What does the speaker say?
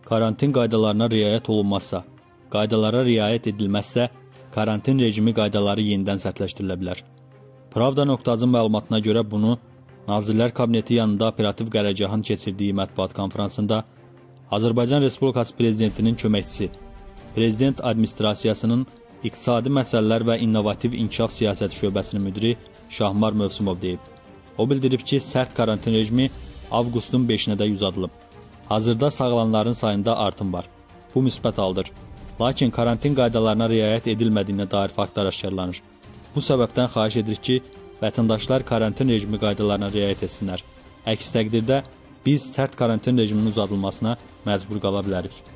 karantin qaydalarına riayət olunmazsa, qaydalara riayət edilməzsə, karantin rejimi qaydaları yenidən sərtləşdirilə bilər. Pravda.az məlumatına görə bunu Nazirlər Kabineti yanında operativ qərargahın keçirdiyi mətbuat konferansında Azərbaycan Respublikası Prezidentinin köməkçisi, Prezident Administrasiyasının İqtisadi Məsələlər və İnnovativ İnkişaf Siyasəti şöbəsinin müdiri Şahmar Mövsümov deyib. O bildirib ki, sərt karantin rejimi avqustun 5-nə də uzadılıb. Hazırda sağalanların sayında artım var. Bu müsbət haldır. Lakin karantin qaydalarına riayət edilmədiyinə dair faktlar aşkarlanır. Bu səbəbdən xahiş edirik ki, vətəndaşlar karantin rejimi qaydalarına riayət etsinlər. Əks təqdirdə biz sərt karantin rejiminin uzadılmasına məcbur qala bilərik.